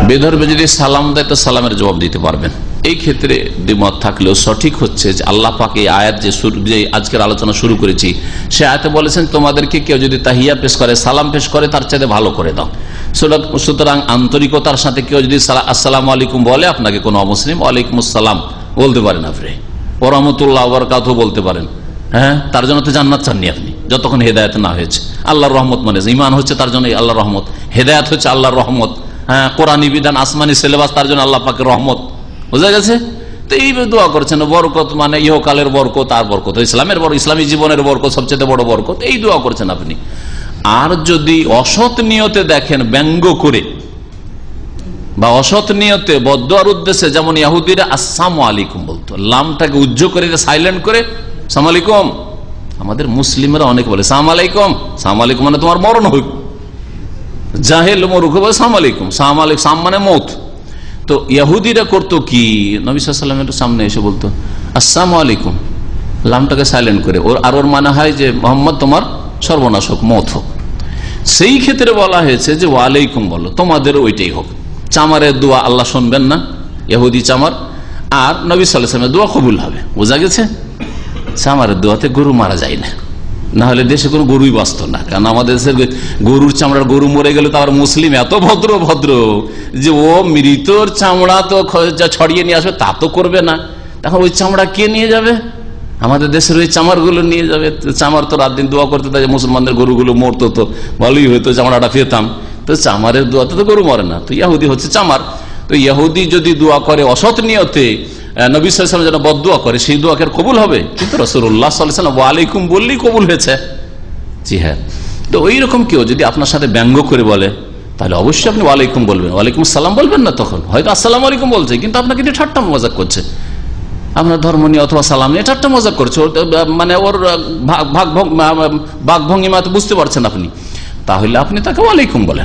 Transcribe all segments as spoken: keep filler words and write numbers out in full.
বেধর্মে যদি সালাম দেয় তো সালামের জবাব দিতে পারবেন। এই ক্ষেত্রে দ্বিমত থাকলেও সঠিক হচ্ছে যে আল্লাহ পাক এই আয়াত যে যে আজকের আলোচনা শুরু করেছি সে আয়াতে বলেছেন তোমাদেরকে কেউ যদি তাহিয়া পেশ করে, সালাম পেশ করে, তার চাইতে ভালো করে দাও। সুতরাং আন্তরিকতার সাথে কেউ যদি আসসালামু আলাইকুম বলে আপনাকে কোনো অমুসলিম, ওয়ালাইকুম আসসালাম বলতে পারেন, আপনি ওয়া রাহমাতুল্লাহি ওয়া বারাকাতুহু বলতে পারেন। হ্যাঁ, তার জন্য তো জান্নাত চাননি আপনি, যতক্ষণ হেদায়েত না হয়েছে। আল্লাহর রহমত মানে ঈমান হচ্ছে তার জন্য আল্লাহর রহমত, হেদায়েত হচ্ছে আল্লাহর রহমত। হ্যাঁ, কোরআনী বিধান, আসমানি সিলেবাস তার জন্য আল্লাহ পাকের রহমত। বোঝা গেছে? তো এই দোয়া করছেন বরকত মানে ইহকালের বরকত, আর বরকত ইসলামের বরকত, ইসলামী জীবনের বরকত, সবচেয়ে বড় বরকত, এই দোয়া করছেন আপনি। আর যদি অসৎ নিয়তে দেখেন, ব্যঙ্গ করে বা অসৎ নিয়তে বদদুয়ার উদ্দেশ্যে, যেমন ইহুদিরা আসসালামু আলাইকুম বলতো, লামটাকে উজ্জ্ব করে সাইলেন্ট করে আসসালামু আলাইকুম। আমাদের মুসলিমরা অনেক বলে সালাম আলাইকুম, সালাম আলাইকুম মানে তোমার মরণ হোক। জাহেল মরুখ বলে সালাম আলাইকুম, সালাম আলাইকুম সাম মানে মৌত। তো ইহুদিরা করতো কি, নবী সাল্লাল্লাহু আলাইহি ওয়াসাল্লামের সামনে এসে বলতো আসসালামু আলাইকুম, লামটাকে সাইলেন্ট করে, ওর আর ওর মানে হয় যে মোহাম্মদ তোমার সর্বনাশ হোক, মৌত হোক। সেই ক্ষেত্রে বলা হয়েছে যে ওয়ালাইকুম বলো, তোমাদের ওইটাই হোক। চামারের দোয়া আল্লাহ শুনবেন না, ইহুদি চামার, আর নবী সাল্লাল্লাহু আলাইহি ওয়াসাল্লামের দোয়া কবুল হবে। বোঝা গেছে? চামারের দোয়াতে গরু মারা যায় না, না হলে দেশে কোনো গরুই বাঁচত না। কারণ আমাদের দেশের গরুর চামড়ার, গরু মরে গেলে তো আবার মুসলিম এত ভদ্র ভদ্র যে ও মৃতর চামড়া তো ছড়িয়ে নিয়ে আসবে, তা তো করবে না। তখন ওই চামড়া কে নিয়ে যাবে? আমাদের দেশের ওই চামারগুলো নিয়ে যাবে। চামার তো রাত দিন দোয়া করতে, তাই মুসলমানদের গরুগুলো মরতো তো ভালোই হইতো, চামড়াটা পেতাম। তো চামারের দোয়াতে তো গরু মরে না, তো ইহুদি হচ্ছে চামার। তো ইহুদি যদি দোয়া করে অসৎ নিয়তে, নবী সাল্লাল্লাহু আলাইহি ওয়াসাল্লাম যেন বদদুয়া করে, সেই দোয়াকে কবুল হবে। কিন্তু রাসূলুল্লাহ সাল্লাল্লাহু আলাইহি ওয়াসাল্লাম ওয়ালাইকুম বললেই কবুল হয়েছে। জি হ্যাঁ। তো ওই রকম কেউ যদি আপনার সাথে ব্যঙ্গ করে বলে, তাহলে অবশ্যই আপনি ওয়ালাইকুম বলবেন, ওয়ালাইকুম আসসালাম বলবেন না। তখন হয়তো আসসালামু আলাইকুম বলছে, কিন্তু আপনাকে নিয়ে ঠাট্টা মজাক করছে, আপনার ধর্ম নিয়ে অথবা সালাম নিয়ে ঠাট্টা মজাক করছে, মানে ওর বাকভঙ্গিমা তো বুঝতে পারছেন আপনি, তাহলে আপনি তাকে ওয়ালাইকুম বলেন।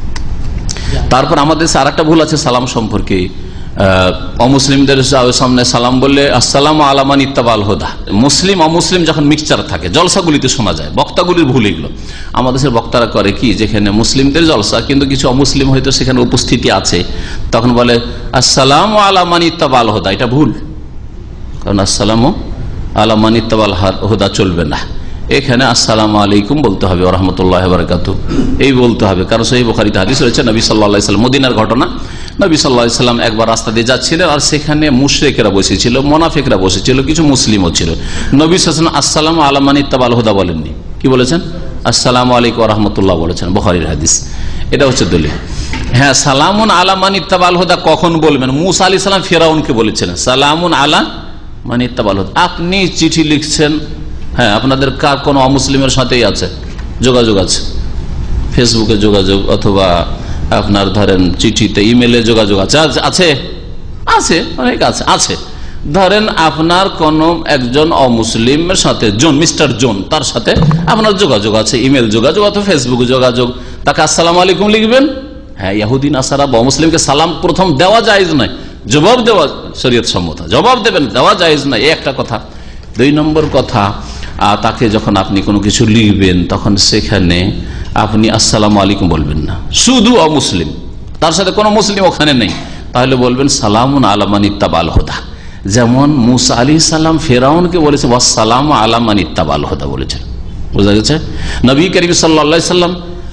তারপর আমাদের আর একটা ভুল আছে সালাম সম্পর্কে, অমুসলিমদের সামনে সালাম বললে আসসালামু আলা মান ইত্তাবাল হুদা। মুসলিম অমুসলিম যখন মিক্সচার থাকে, জলসাগুলিতে শোনা যায়, বক্তাগুলির ভুল এগুলো। আমাদের দেশের বক্তারা করে কি, যেখানে মুসলিমদের জলসা কিন্তু কিছু অমুসলিম হয়তো সেখানে উপস্থিতি আছে, তখন বলে আসসালামু আলা মান ইত্তাবাল হুদা। এটা ভুল, কারণ আসসালামু আলা মান ইত্তাবাল হুদা চলবে না। এখানে আসসালামু আলাইকুম বলতে হবে, ওয়া রাহমাতুল্লাহি ওয়া বারাকাতুহু এই বলতে হবে। কারণ সহিহ বুখারীতে হাদিস রয়েছে, নবী সাল্লাল্লাহু আলাইহি ওয়াসাল্লাম, মদিনার ঘটনা, নবী সাল্লাল্লাহু আলাইহি ওয়াসাল্লাম একবার রাস্তা দিয়ে যাচ্ছিলেন, আর সেখানে মুশরিকরা বসেছিল, মুনাফিকরা বসেছিল, কিছু মুসলিমও ছিল। নবী সাল্লাল্লাহু আলাইহি ওয়াসাল্লাম আসসালামু আলা মান ইত্তাবাল হুদা বলেননি, কি বলেছেন? আসসালামু আলাইকুম ওয়া রাহমাতুল্লাহ বলেছেন, বুখারীর হাদিস। এটা হচ্ছে দলিল। হ্যাঁ, সালামুন আলা মান ইত্তাবাল হুদা কখন বলবেন? মুসা আলাইহিস সালাম ফিরআউনকে বলেছিলেন সালামুন আলা মান ইত্তাবাল হুদা। আপনি চিঠি লিখছেন, হ্যাঁ, আপনাদের কার কোনো অমুসলিমের সাথেই আছে যোগাযোগ আছে, ফেসবুকে যোগাযোগ, অথবা আপনার ধরেন চিঠিতে, ইমেলে যোগাযোগ আছে আছে আছে অনেক আছে আছে ধরেন আপনার কোন একজন অমুসলিমের সাথে, জন মিস্টার জন, তার সাথে আপনার যোগাযোগ আছে, ইমেল যোগাযোগ অথবা ফেসবুক যোগাযোগ, তাকে আসসালামু আলাইকুম লিখবেন। হ্যাঁ, ইহুদি নাসারা বা মুসলিমকে সালাম প্রথম দেওয়া জায়েজ নয়, জবাব দেওয়া শরীয়ত সম্মত, জবাব দেবেন, দেওয়া জায়েজ নয়, এই একটা কথা। দুই নম্বর কথা, তাকে যখন আপনি কোনো কিছু লিখবেন তখন সেখানে আপনি আসসালামু আলাইকুম বলবেন না, শুধু অমুসলিম, তার সাথে কোনো মুসলিম ওখানে নেই, তাহলে বলবেন সালামুন আলা মান ইত্তাবাল হুদা। যেমন মুসা আলাইহিস সালাম ফিরআউনকে বলেছে ওয়াসসালামু আলা মান ইত্তাবাল হুদা বলেছেন। বোঝা গেছে? নবী করিম সাল্লাল্লাহু আলাইহি সাল্লাম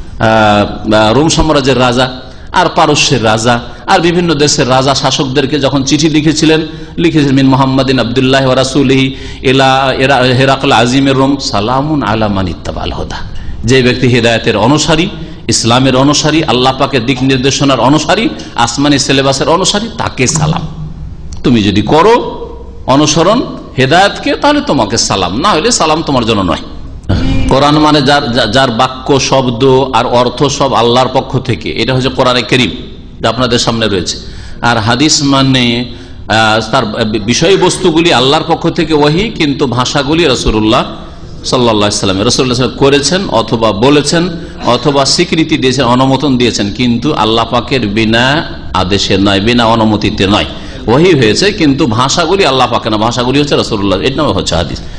রোম সাম্রাজ্যের রাজা আর পারস্যের রাজা আর বিভিন্ন দেশের রাজা শাসকদেরকে যখন চিঠি লিখেছিলেন, লিখেছিলেন মিন মুহাম্মাদিন আব্দুল্লাহি ওয়া রাসূলিহি ইলা হিরাকল আজিমের রোম সালামুন আলা মান ইত্তাবাল হুদা। যে ব্যক্তি হিদায়াতের অনুসারী, ইসলামের অনুসারী, আল্লাহ পাকের দিক নির্দেশনার অনুসারী, আসমানি সিলেবাসের অনুসারী, তাকে সালাম। তুমি যদি করো অনুসরণ হেদায়েতকে, তাহলে তোমাকে সালাম, না হলে সালাম তোমার জন্য নয়। কোরআন মানে যার যার বাক্য, শব্দ আর অর্থ সব আল্লাহর পক্ষ থেকে, এটা হচ্ছে কোরআনে কারীম, যা আপনাদের সামনে রয়েছে। আর হাদিস মানে তার বিষয়বস্তুগুলি আল্লাহর পক্ষ থেকে ওহী, কিন্তু ভাষাগুলি রাসূলুল্লাহ সাল্লাল্লাহু আলাইহি ওয়াসাল্লাম রাসূলুল্লাহ করেছেন অথবা বলেছেন অথবা স্বীকৃতি দিয়েছেন, অনুমোদন দিয়েছেন, কিন্তু আল্লাহ পাকের বিনা আদেশে নয়, বিনা অনুমতিতে নয়, ওহী হয়েছে, কিন্তু ভাষাগুলি আল্লাহ পাকের না, ভাষাগুলি হচ্ছে রাসূলুল্লাহ, এর নাম হচ্ছে হাদিস।